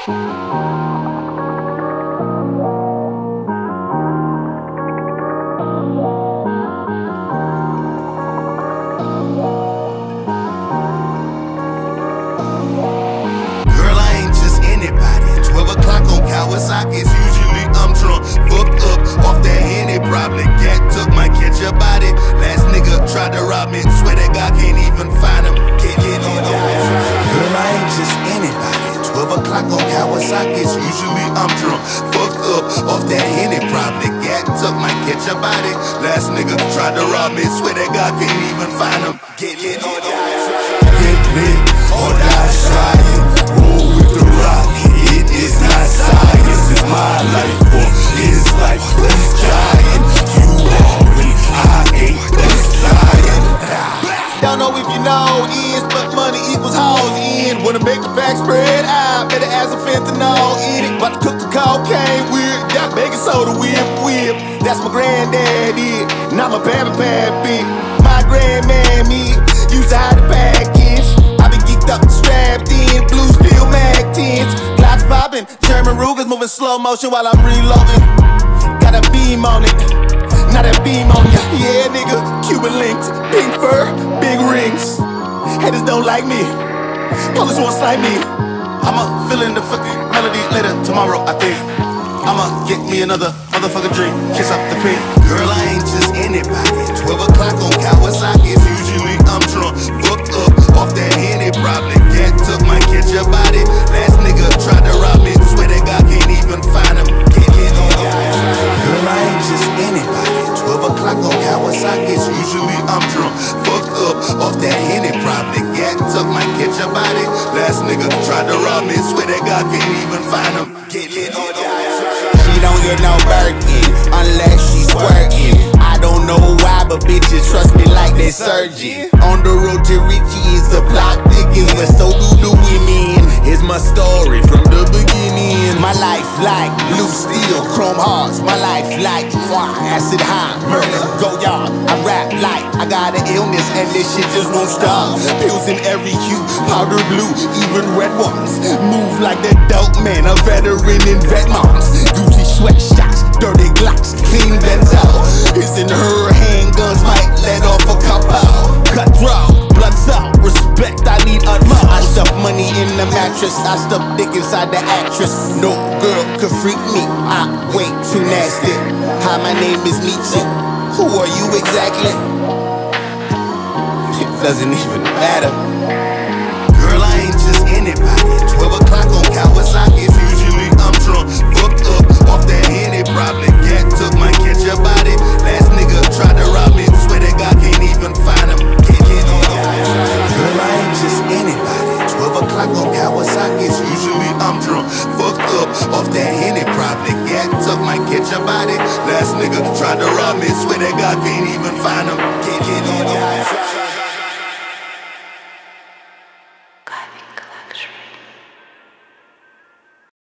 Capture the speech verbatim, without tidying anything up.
Kawasaki's usually I'm drunk, fucked up off that Henny. Probably cat took my catch your body. Last nigga tried to rob me, swear that God can't even find him. Can't get no die. Girl, I ain't just anybody. Twelve o'clock on Kawasaki's usually I'm drunk, fucked up off that Henny. Probably cat took my catch your body. Last nigga tried to rob me, swear that God can't even find him. Get lit or die. Get lit or die trying. Roll with the rock. It is not science, it's my life or his life. He's trying, you are when I ain't trying. Don't know if you know is, but money equals hoes in. Wanna make the back spread out, better add some fentanyl in it. About to cook the cocaine weird, got baking soda whip whip. That's my granddad did, not my baby baby. My grandman me used to hide the package. I been geeked up and strapped in, blue steel mag tens. Poppin', German Rugers moving slow motion while I'm reloading. Got a beam on it, not a beam on ya. Yeah, nigga, Cuban links, pink fur, big rings. Haters don't like me, police won't snipe me. I'ma fill in the fucking melody later tomorrow, I think. I'ma get me another motherfucking drink, kiss up the pink. Girl, I ain't just anybody. Twelve o'clock on Kawasaki's usually I'm drunk, fucked up off that Henny. Probably cat took my catch your body. Last nigga tried to rob me, swear that God can't even find him. Get lit or die. Girl, I ain't just anybody. Twelve o'clock on Kawasaki's usually I'm drunk, fucked up off that Henny. Probably cat took my catch your body. Last nigga tried to rob me, swear that God can't even find him. Get lit or die. She don't get no Birkin unless she's squirting. I don't know why, but bitches trust me like they surgeon. On the road to riches, the plot thickens, but so do the women. Here's my story from the beginning. My life like blue steel, chrome hearts. My life like acid high, murder, go yard. I rap like I got an illness and this shit just won't stop. Pills in every hue, powder blue, even red ones. Move like the dope man, a veteran in vet moms. Gucci sweatshots, dirty Glocks, clean Benzo. It's in her handguns, might let off a couple. Cutthroat, blood out, respect, I need utmost. I stuff money in the mattress, I stuff dick inside the actress. No girl could freak me, I way too nasty. Hi, my name is Nietzsche. Who are you exactly? It doesn't even matter. Girl, I ain't just anybody. Twelve o'clock on Kawasaki's usually I'm drunk, fucked up off that Henny. Probably cat took my catch your body. Last nigga tried to rob me, swear that God can't even find him. Can't get no die. Girl, I ain't just anybody. Twelve o'clock on Kawasaki's usually I'm drunk, fucked up off that Henny. Probably cat took my catch your body. Last nigga tried to rob me, swear that God can't